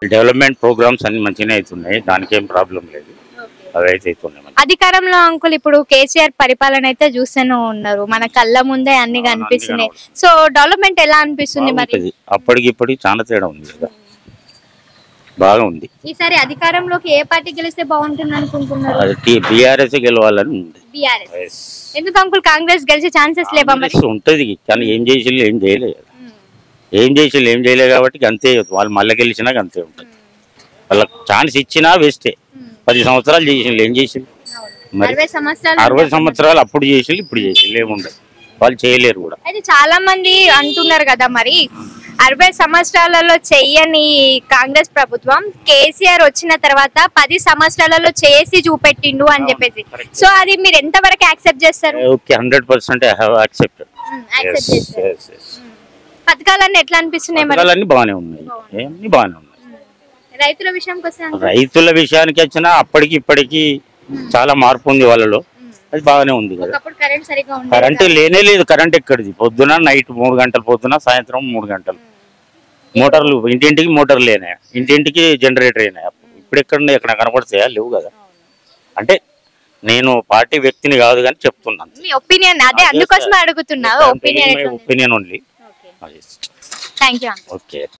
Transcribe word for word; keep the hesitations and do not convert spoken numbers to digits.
Development programmes అన్ని మంచిగానే అవుతున్నాయి, దానికి ఏం ప్రాబ్లం లేదు. అవైతే అవుతున్నాయి. అధికారంలో అంకుల్ ఇప్పుడు కేసీఆర్ పరిపాలన అయితే చూస్తూనే ఉన్నారు, మన కళ్ళ ముందే అన్ని కనిపిస్తున్నాయి. సో డెవలప్మెంట్ ఎలా అనిపిస్తుంది మరి? అప్పటికి ఇప్పటికి చాలా తేడా ఉంది కదా, బాగా ఉంది. ఈసారి అధికారంలోకి ఏ పార్టీ గెలిస్తే బాగుంటుంది అనుకుంటున్నారు? బీఆర్ఎస్ గెలవాలని ఉంది. బీఆర్ఎస్ ఎందుకు అంకుల్? కాంగ్రెస్ గెలిచే ఛాన్సెస్ లేవా? ఉంటది కానీ ఏం చేసి ఏం చేయలేదు, ఏం చేసి ఏం చేయలేదు కాబట్టి అంతే. వాళ్ళు మళ్ళీ గెలిచినాక అంతే ఉంటుంది. వాళ్ళకి ఛాన్స్ ఇచ్చినా వేస్టే. పది సంవత్సరాలు చేసి ఏం చేసి, మరి అరవై సంవత్సరాలు అప్పుడు చేసి ఇప్పుడు చేసి ఏముండదు, వాళ్ళు చేయలేరు కూడా. అయితే చాలా మంది అంటున్నారు కదా, మరి అరవై సంవత్సరాలలో చెయ్యని కాంగ్రెస్ ప్రభుత్వం కేసీఆర్ వచ్చిన తర్వాత పది సంవత్సరాలలో చేసి చూపెట్టిండు అని చెప్పేసి, సో అది మీరు ఎంత వరకు యాక్సెప్ట్ చేస్తారు? Okay, hundred percent I have accepted. పథకాలన్నీ ఎట్లా అనిపిస్తున్నాయి? పథకాలన్నీ బాగానే ఉన్నాయి, అన్ని బాగానే ఉన్నాయి. రైతుల విషయానికి వస్తే రైతుల విషయానికి వచ్చినా అప్పటికి ఇప్పటికి చాలా మార్పు ఉంది వాళ్ళలో, అది బాగానే ఉంది కదా. కరెంట్ లేనే లేదు, కరెంట్ ఎక్కడిది? పొద్దున నైట్ మూడు గంటలు, పొద్దున సాయంత్రం మూడు గంటలు. మోటార్లు ఇంటింటికి మోటార్లు లేనాయి, ఇంటింటికి జనరేటర్ అయినాయి. ఇప్పుడు ఎక్కడ ఎక్కడ కనపడతాయా? లేవు కదా. అంటే నేను పార్టీ వ్యక్తిని కాదు కానీ చెప్తున్నాను, ఒపీనియన్ అదే, అందుకోసం అడుగుతున్నా. Opinion opinion only. Thank you. Okay.